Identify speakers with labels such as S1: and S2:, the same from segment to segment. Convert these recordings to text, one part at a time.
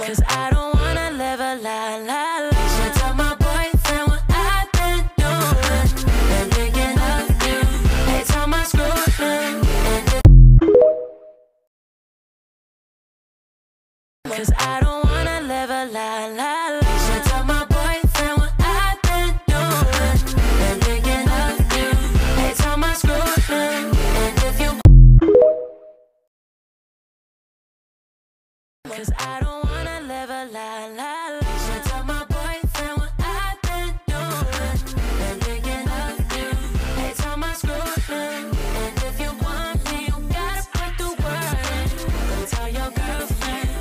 S1: 'Cause I don't wanna live a lie, lie, lie. Should tell my boyfriend what I've been doing. Been thinking of you. Every time I scroll through. 'Cause I don't wanna live a lie, lie, lie. Should tell my boyfriend what I've been doing. Been thinking of you. Every time I scroll through. And if you 'Cause I don't wanna live a lie, lie, lie. Should tell my boyfriend what I've been doing. Been thinking of you. Every time I scroll through. And if you want me, you gotta put the word in. Go tell your girlfriend.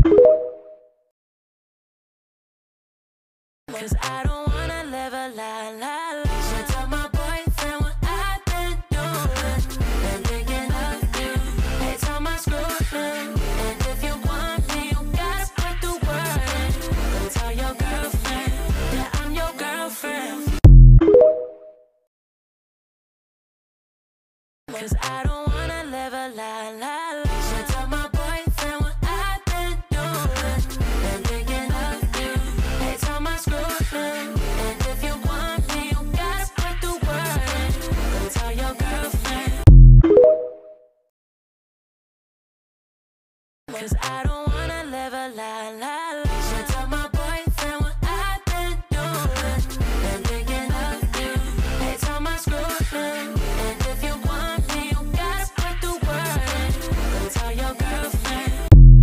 S1: 'Cause I don't wanna live a lie, lie, lie. Should tell my boyfriend what I've been doing. Been thinking of you. Every time I scroll through. And if you want me, you gotta put the word in. Go tell your girlfriend that I'm your girlfriend. 'Cause I don't wanna live a lie, lie, lie. Should tell my boyfriend what I've been doing. Been thinking of you. Every time I scroll through. And if you want me, you gotta put the word in. Go tell your girlfriend. 'Cause I don't wanna live a lie, lie, lie. Should tell my boyfriend what I've been doing. Been thinking of you. Every time I scroll through. And if you want me, you gotta put the word in. Go tell your girlfriend.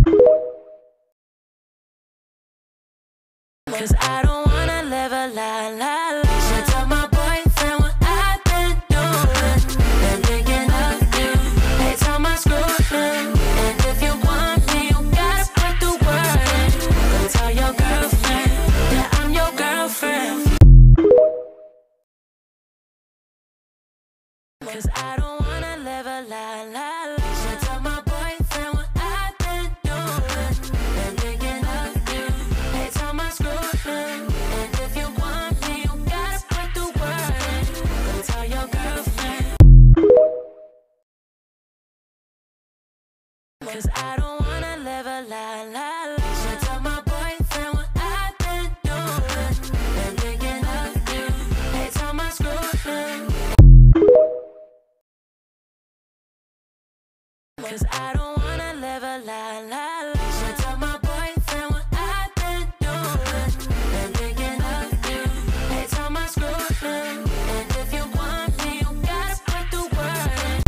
S1: 'Cause I don't wanna live a lie, lie, lie. Should tell my boyfriend what I've been doing. Been thinking of you. Every time I scroll through. And if you want me, you gotta put the word in. Go tell your girlfriend that I'm your girlfriend. 'Cause I don't wanna live a lie, lie, lie. Should tell my boyfriend what I've been doing. Been thinking of you. Every time I scroll through. And if you want me, you gotta put the word in. Go tell your girlfriend. 'Cause I don't wanna live a lie, lie, lie. Should tell my boyfriend what I've been doing. Been thinking of you. Every time I scroll through. 'Cause I don't wanna live a lie, lie, lie. Should tell my boyfriend what I've been doing. Been thinking of you. Every time I scroll through. And if you want me, you gotta put the word in.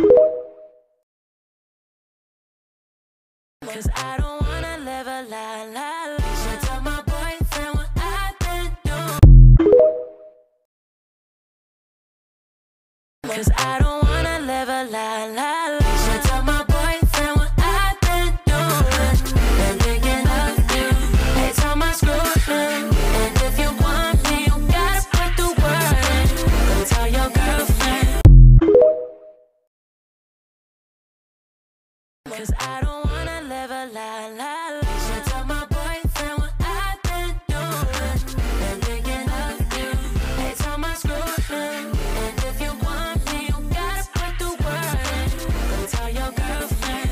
S1: 'Cause I don't wanna live a lie, lie, lie. Should tell my boyfriend what I've been doing. 'Cause I don't wanna live a lie, lie, lie. Should tell my boyfriend what I've been doing. Been thinking of you. Every time I scroll through. And if you want me, you gotta put the word in. Go tell your girlfriend. 'Cause I don't wanna live a lie, lie, lie. Should tell my boyfriend what I've been doing. Been thinking of you. Every time I scroll through. And if you want me, you gotta put the word in. Go tell your girlfriend.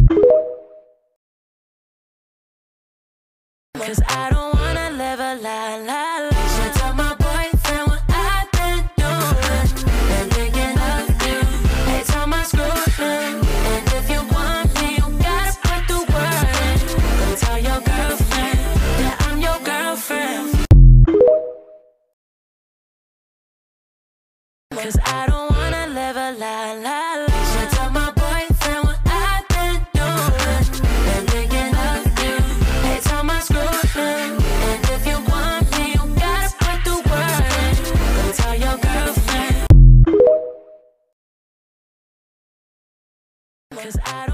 S1: 'Cause I don't wanna live a lie, lie, lie. Should tell my boyfriend what I've been doing. Been thinking of you. Every time I scroll through. And if you want me, you gotta put the word in. Go tell your girlfriend that I'm your girlfriend. 'Cause I don't wanna live a lie, lie, lie. Should tell my boyfriend what I've been doing. Been thinking of you. Every time I scroll through. And if you want me, you gotta put the word in. Go tell your girlfriend. 'Cause I